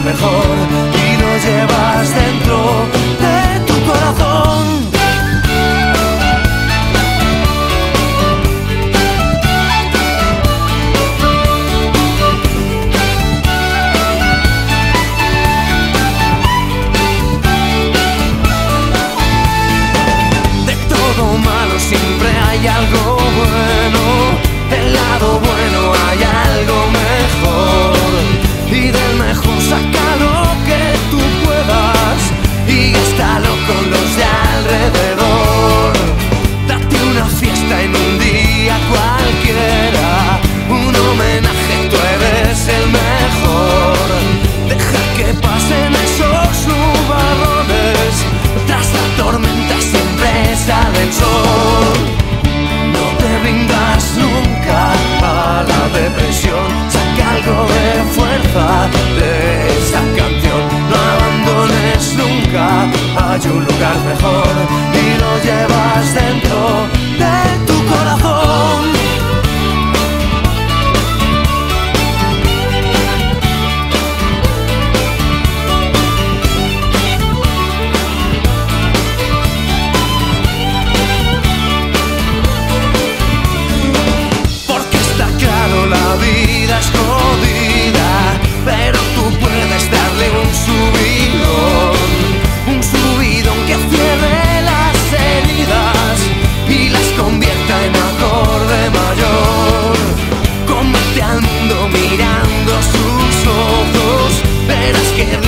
mejor y lo llevas dentro de tu corazón. Siempre hay algo bueno, del lado bueno hay algo mejor, y del mejor saca lo que tú puedas y gástalo con los de alrededor. Date una fiesta en un día cualquiera, un homenaje, tú eres el mejor. Deja que pasen esos nubarrones, tras la tormenta siempre sale el sol. No te rindas nunca a la depresión, saca algo de fuerza de esa canción. No abandones nunca, hay un lugar mejor y lo llevas dentro de tu corazón. La vida es jodida, pero tú puedes darle un subidón que cierre las heridas y las convierta en acorde mayor. Cómete al mundo mirando sus ojos, verás que